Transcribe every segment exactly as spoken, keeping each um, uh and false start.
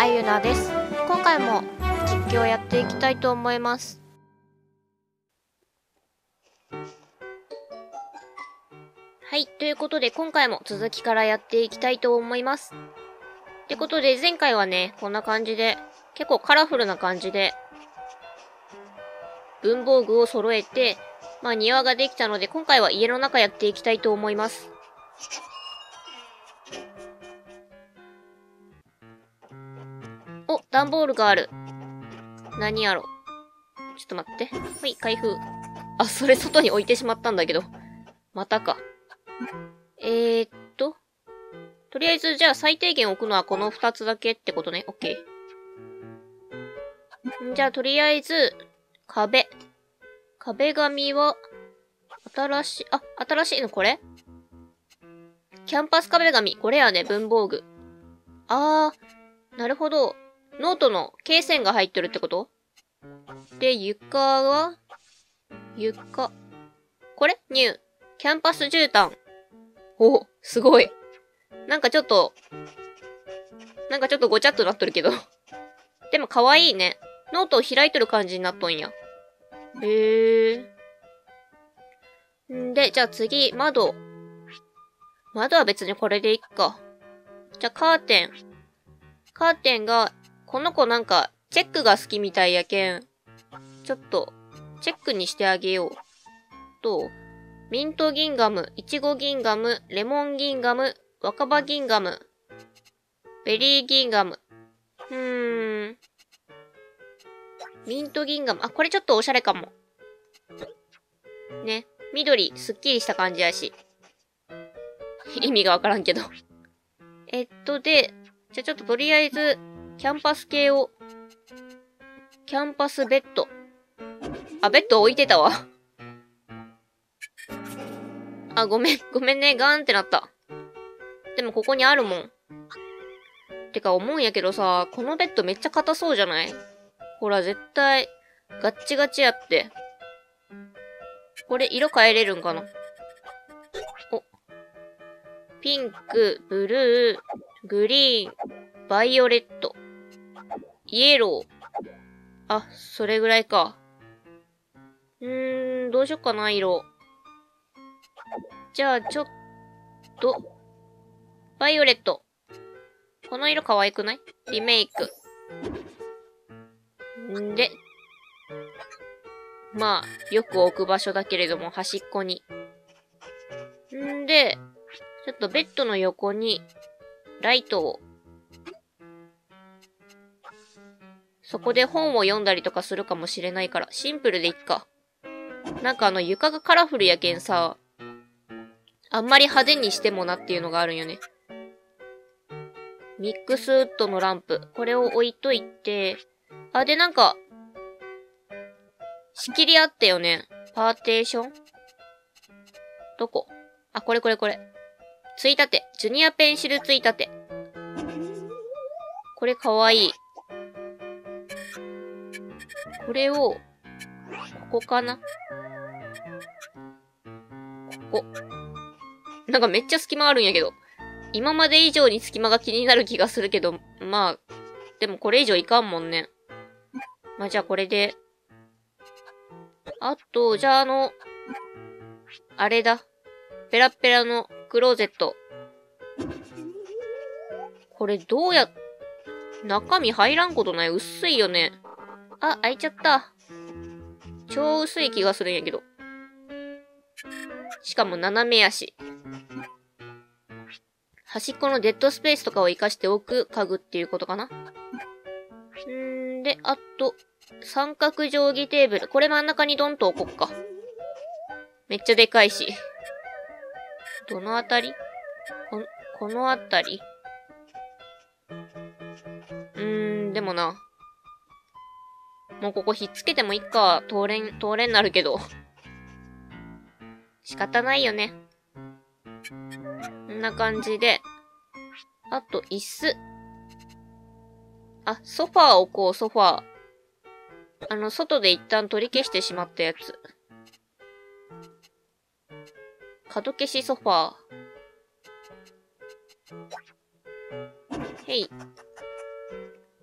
あゆなです。今回も実況をやっていきたいと思います。はい、ということで今回も続きからやっていきたいと思います。ってことで前回はね、こんな感じで、結構カラフルな感じで、文房具を揃えて、まあ庭ができたので今回は家の中やっていきたいと思います。お、段ボールがある。何やろ。ちょっと待って。はい、開封。あ、それ外に置いてしまったんだけど。またか。えーっと。とりあえず、じゃあ最低限置くのはこの二つだけってことね。オッケー。じゃあとりあえず、壁。壁紙は、新しい、あ、新しいのこれキャンパス壁紙。これやね、文房具。あー、なるほど。ノートの罫線が入ってるってこと？で、床は床。これニュー。キャンパス絨毯。お、すごい。なんかちょっと、なんかちょっとごちゃっとなっとるけど。でも可愛いね。ノートを開いとる感じになっとんや。へえ。んで、じゃあ次、窓。窓は別にこれでいっか。じゃあカーテン。カーテンが、この子なんか、チェックが好きみたいやけん。ちょっと、チェックにしてあげよう。と、ミントギンガム、イチゴギンガム、レモンギンガム、若葉ギンガム、ベリーギンガム。うーん。ミントギンガム。あ、これちょっとおしゃれかも。ね。緑、すっきりした感じやし。意味がわからんけど。えっと、で、じゃあちょっととりあえず、キャンパス系を。キャンパスベッド。あ、ベッド置いてたわ。あ、ごめん、ごめんね。ガーンってなった。でもここにあるもん。てか思うんやけどさ、このベッドめっちゃ硬そうじゃない？ほら、絶対、ガッチガチやって。これ、色変えれるんかな？お。ピンク、ブルー、グリーン、バイオレット、イエロー。あ、それぐらいか。うーん、どうしよっかな、色。じゃあ、ちょっと、バイオレット。この色可愛くない？リメイク。んで、まあ、よく置く場所だけれども、端っこに。んで、ちょっとベッドの横に、ライトを。そこで本を読んだりとかするかもしれないから、シンプルでいっか。なんかあの床がカラフルやけんさ、あんまり派手にしてもなっていうのがあるんよね。ミックスウッドのランプ。これを置いといて、あ、でなんか、仕切りあったよね。パーテーション？どこ？あ、これこれこれ。ついたて。ジュニアペンシルついたて。これかわいい。これを、ここかな？ここ。なんかめっちゃ隙間あるんやけど。今まで以上に隙間が気になる気がするけど、まあ、でもこれ以上いかんもんね。まあじゃあこれで。あと、じゃああの、あれだ。ペラペラのクローゼット。これどうや、中身入らんことない？薄いよね。あ、開いちゃった。超薄い気がするんやけど。しかも斜め足。端っこのデッドスペースとかを活かしておく家具っていうことかな。んーで、あと、三角定規テーブル。これ真ん中にドンと置こっか。めっちゃでかいし。どのあたり？こ、このあたり？うーん、でもな。もうここひっつけてもいっか。通れん、通れんなるけど。仕方ないよね。こんな感じで。あと、椅子。あ、ソファー置こう、ソファー。あの、外で一旦取り消してしまったやつ。角消しソファー。へい。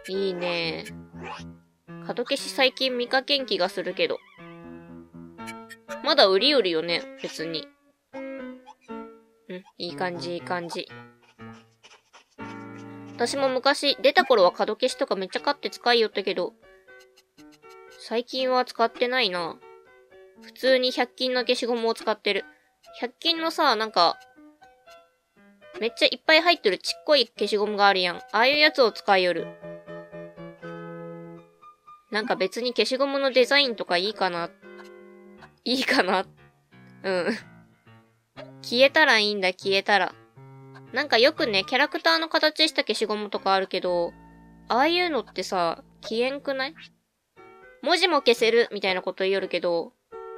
いいね。角消し最近見かけん気がするけど。まだ売り売るよね、別に。うん、いい感じ、いい感じ。私も昔、出た頃は角消しとかめっちゃ買って使いよったけど、最近は使ってないな。普通にひゃく均の消しゴムを使ってる。ひゃく均のさ、なんか、めっちゃいっぱい入ってるちっこい消しゴムがあるやん。ああいうやつを使いよる。なんか別に消しゴムのデザインとかいいかな。いいかな。うん。消えたらいいんだ、消えたら。なんかよくね、キャラクターの形した消しゴムとかあるけど、ああいうのってさ、消えんくない？文字も消せるみたいなこと言いよるけど、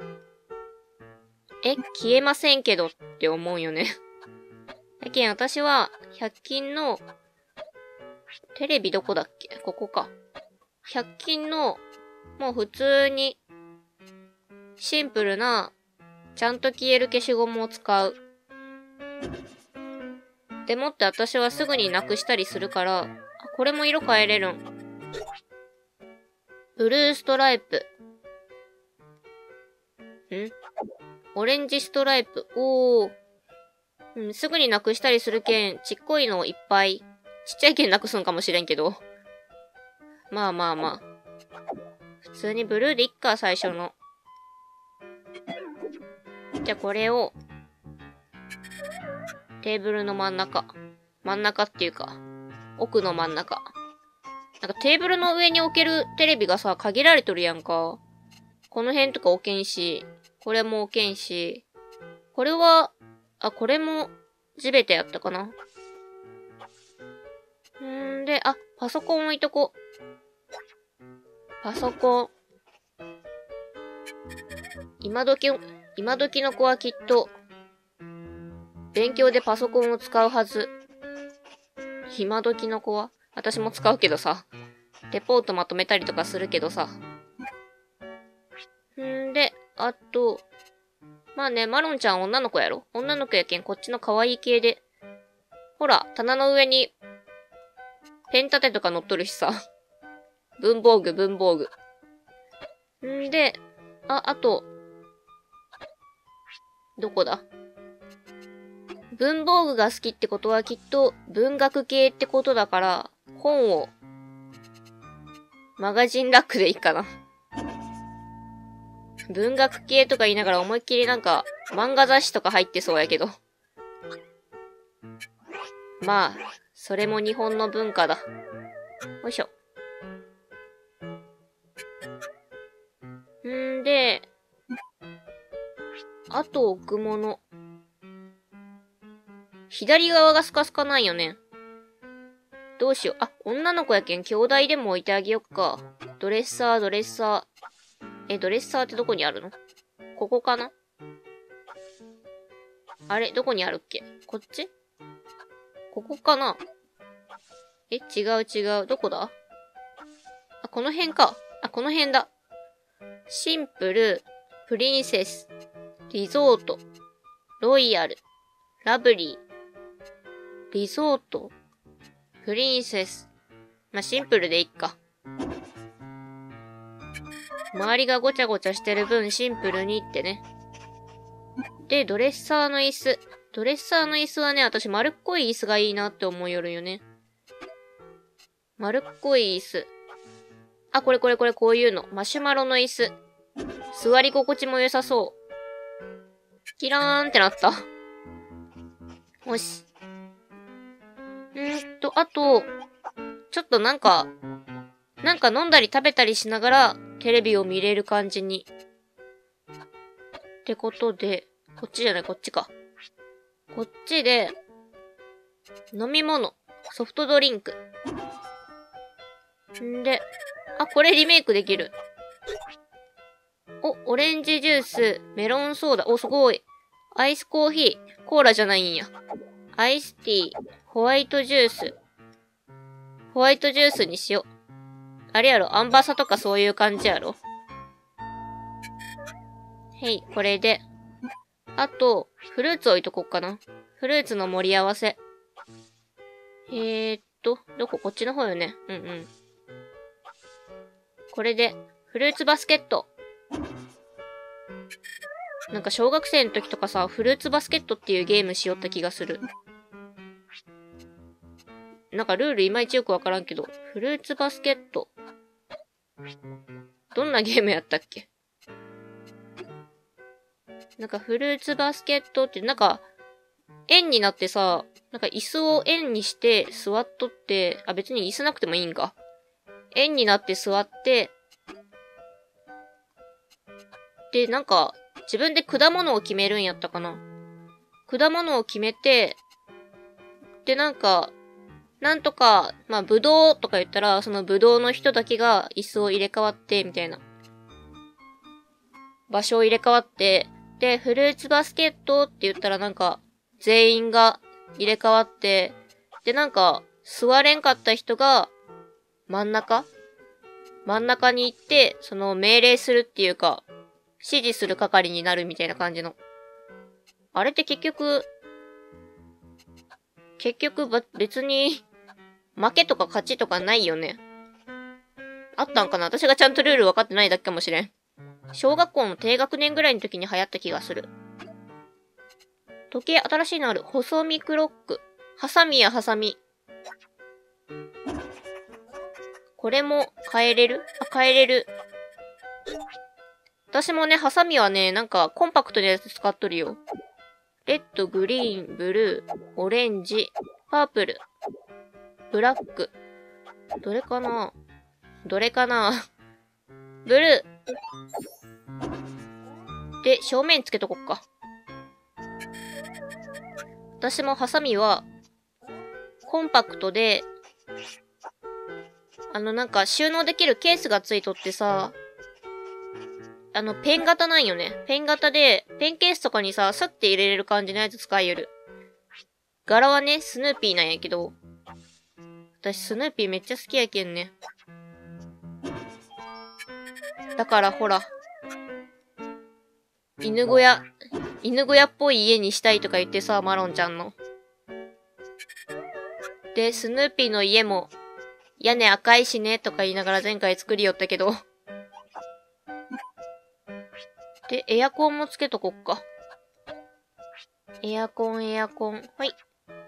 え、消えませんけどって思うよね。だけん私は、ひゃく均の、テレビどこだっけ？ここか。ひゃく均の、もう普通に、シンプルな、ちゃんと消える消しゴムを使う。でもって私はすぐになくしたりするから、あ、これも色変えれるん。ブルーストライプ。ん？オレンジストライプ。おー。うん、すぐになくしたりするけん、ちっこいのをいっぱい。ちっちゃいけんなくすんかもしれんけど。まあまあまあ。普通にブルーでいっか、最初の。じゃあこれを、テーブルの真ん中。真ん中っていうか、奥の真ん中。なんかテーブルの上に置けるテレビがさ、限られとるやんか。この辺とか置けんし、これも置けんし。これは、あ、これも、地べたやったかな。んーで、あ、パソコン置いとこ。パソコン。今時、今時の子はきっと、勉強でパソコンを使うはず。今時の子は私も使うけどさ。レポートまとめたりとかするけどさ。んで、あと、まあね、マロンちゃん女の子やろ？女の子やけんこっちの可愛い系で。ほら、棚の上に、ペン立てとか乗っとるしさ。文房具、文房具。んで、あ、あと、どこだ？文房具が好きってことはきっと文学系ってことだから、本を、マガジンラックでいいかな。文学系とか言いながら思いっきりなんか、漫画雑誌とか入ってそうやけど。まあ、それも日本の文化だ。よいしょ。んで、あと置くもの。左側がスカスカないよね。どうしよう。あ、女の子やけん兄弟でも置いてあげよっか。ドレッサー、ドレッサー。え、ドレッサーってどこにあるの？ここかな？あれ、どこにあるっけ？こっち？ここかな？え、違う違う。どこだ？あ、この辺か。あ、この辺だ。シンプル、プリンセス、リゾート、ロイヤル、ラブリー、リゾート、プリンセス。まあ、シンプルでいっか。周りがごちゃごちゃしてる分シンプルにってね。で、ドレッサーの椅子。ドレッサーの椅子はね、私丸っこい椅子がいいなって思うよるよね。丸っこい椅子。あ、これこれこれこういうの。マシュマロの椅子。座り心地も良さそう。キラーンってなった。よし。んーっと、あと、ちょっとなんか、なんか飲んだり食べたりしながらテレビを見れる感じに。ってことで、こっちじゃない、こっちか。こっちで、飲み物、ソフトドリンク。んで、あ、これリメイクできる。お、オレンジジュース、メロンソーダ。お、すごい。アイスコーヒー、コーラじゃないんや。アイスティー、ホワイトジュース。ホワイトジュースにしよう。あれやろ、アンバサとかそういう感じやろ。へい、これで。あと、フルーツ置いとこっかな。フルーツの盛り合わせ。えーっと、どこ？こっちの方よね。うんうん。 これで、フルーツバスケット。なんか小学生の時とかさ、フルーツバスケットっていうゲームしよった気がする。なんかルールいまいちよくわからんけど、フルーツバスケット。どんなゲームやったっけ？なんかフルーツバスケットって、なんか、円になってさ、なんか椅子を円にして座っとって、あ、別に椅子なくてもいいんか。円になって座って、で、なんか、自分で果物を決めるんやったかな。果物を決めて、で、なんか、なんとか、まあ、ぶどうとか言ったら、そのぶどうの人だけが椅子を入れ替わって、みたいな。場所を入れ替わって、で、フルーツバスケットって言ったらなんか、全員が入れ替わって、で、なんか、座れんかった人が、真ん中真ん中に行って、その命令するっていうか、指示する係になるみたいな感じの。あれって結局、結局ば、別に、負けとか勝ちとかないよね。あったんかな？私がちゃんとルール分かってないだけかもしれん。小学校の低学年ぐらいの時に流行った気がする。時計新しいのある。細身クロック。ハサミやハサミ。これも変えれる？あ、変えれる。私もね、ハサミはね、なんかコンパクトなやつ使っとるよ。レッド、グリーン、ブルー、オレンジ、パープル、ブラック。どれかな？どれかな？ブルー。で、正面つけとこっか。私もハサミは、コンパクトで、あのなんか収納できるケースがついとってさ、あのペン型なんよね。ペン型で、ペンケースとかにさ、スッて入れれる感じのやつ使いよる。柄はね、スヌーピーなんやけど、私スヌーピーめっちゃ好きやけんね。だからほら、犬小屋、犬小屋っぽい家にしたいとか言ってさ、マロンちゃんの。で、スヌーピーの家も、屋根赤いしね、とか言いながら前回作りよったけど。で、エアコンもつけとこっか。エアコン、エアコン。はい。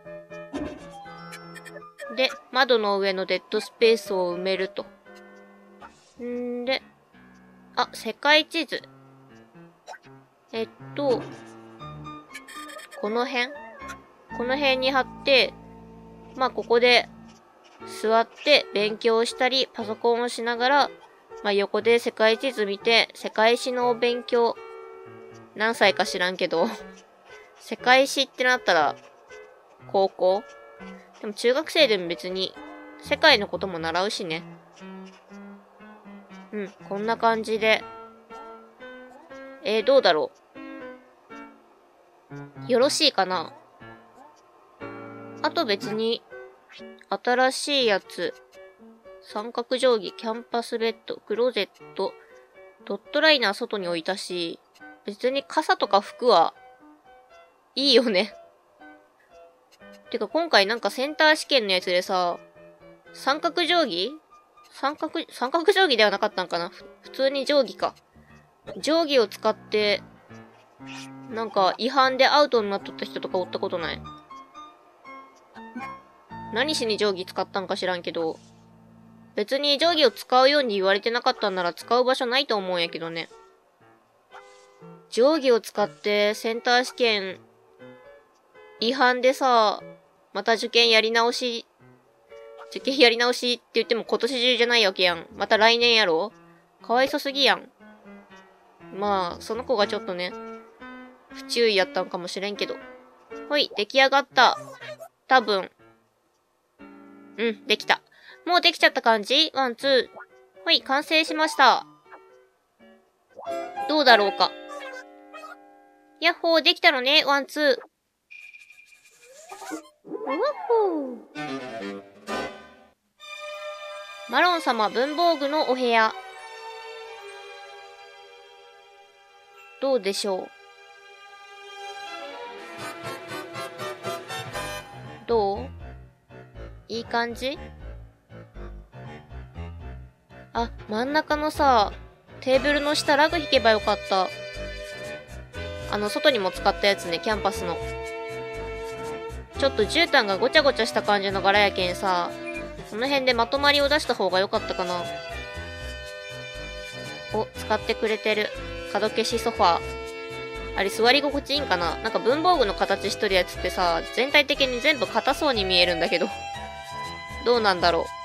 で、窓の上のデッドスペースを埋めると。んで、あ、世界地図。えっと、この辺この辺に貼って、まあ、ここで座って勉強したり、パソコンをしながら、まあ、横で世界地図見て、世界史の勉強、何歳か知らんけど、世界史ってなったら、高校？でも中学生でも別に、世界のことも習うしね。うん、こんな感じで。えー、どうだろう。よろしいかな？あと別に、新しいやつ、三角定規、キャンパスベッド、クローゼット、ドットライナー外に置いたし、別に傘とか服はいいよね。てか今回なんかセンター試験のやつでさ、三角定規三角、三角定規ではなかったんかな？普通に定規か。定規を使って、なんか違反でアウトになっとった人とかおったことない？何しに定規使ったんか知らんけど、別に定規を使うように言われてなかったんなら使う場所ないと思うんやけどね。定規を使ってセンター試験違反でさ、また受験やり直し、受験やり直しって言っても今年中じゃないわけやん。また来年やろ？かわいそすぎやん。まあ、その子がちょっとね、不注意やったんかもしれんけど。ほい、出来上がった。多分。うん、できた。もうできちゃった感じ？ワン、ツー。ほい、完成しました。どうだろうか。やっほー、できたのね。ワン、ツー。うわっほー。マロン様文房具のお部屋。どうでしょう？どう？いい感じ？ あ、真ん中のさ、テーブルの下ラグ引けばよかった。あの、外にも使ったやつね、キャンパスの。ちょっと絨毯がごちゃごちゃした感じの柄やけんさ、この辺でまとまりを出した方が良かったかな。お、使ってくれてる。角消しソファー。あれ座り心地いいんかな。なんか文房具の形しとるやつってさ、全体的に全部硬そうに見えるんだけど。どうなんだろう。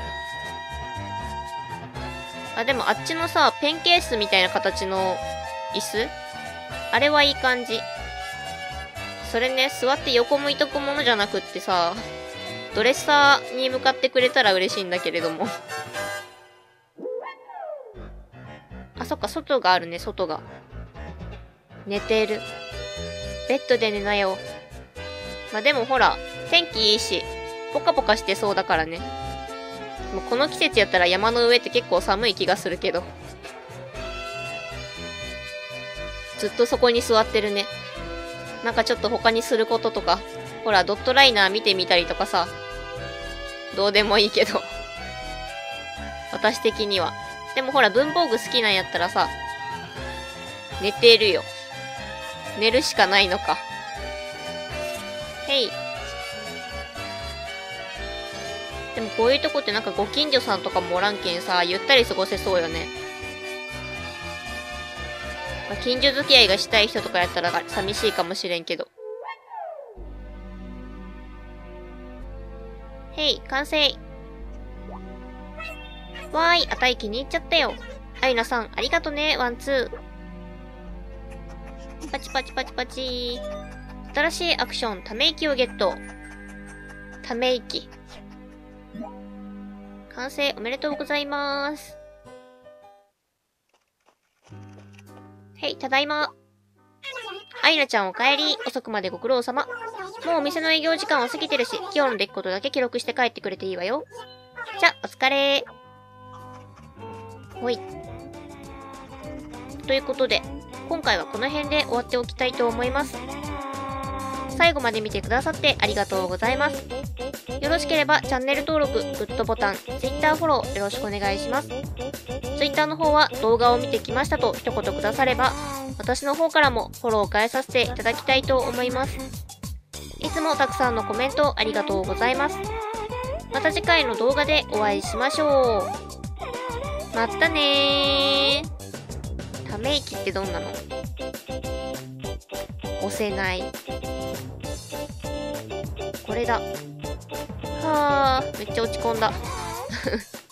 あ、でもあっちのさ、ペンケースみたいな形の椅子あれはいい感じ。それね、座って横向いとくものじゃなくってさ、ドレッサーに向かってくれたら嬉しいんだけれども。あ、そっか、外があるね、外が。寝てる。ベッドで寝なよ。まあ、でもほら、天気いいし、ポカポカしてそうだからね。もうこの季節やったら山の上って結構寒い気がするけど。ずっとそこに座ってるね。なんかちょっと他にすることとか、ほら、ドットライナー見てみたりとかさ、どうでもいいけど。私的には。でもほら、文房具好きなんやったらさ、寝てるよ。寝るしかないのか。へい。でもこういうとこってなんかご近所さんとかもおらんけんさ、ゆったり過ごせそうよね。まあ、近所付き合いがしたい人とかやったら寂しいかもしれんけど。へい、完成。わーい、あたい気に入っちゃったよ。アイナさん、ありがとね、ワンツー。パチパチパチパチ。新しいアクション、ため息をゲット。ため息。完成、おめでとうございます。へい、ただいま。アイナちゃんお帰り。遅くまでご苦労様。もうお店の営業時間は過ぎてるし、今日の出来事だけ記録して帰ってくれていいわよ。じゃ、お疲れ。ほい。ということで、今回はこの辺で終わっておきたいと思います。最後まで見てくださってありがとうございます。よろしければチャンネル登録、グッドボタン、Twitter フォローよろしくお願いします。Twitter の方は動画を見てきましたと一言くだされば、私の方からもフォローを返させていただきたいと思います。いつもたくさんのコメントありがとうございます。また次回の動画でお会いしましょう。またねー。ため息ってどんなの？押せない。これだ。はあ、めっちゃ落ち込んだ。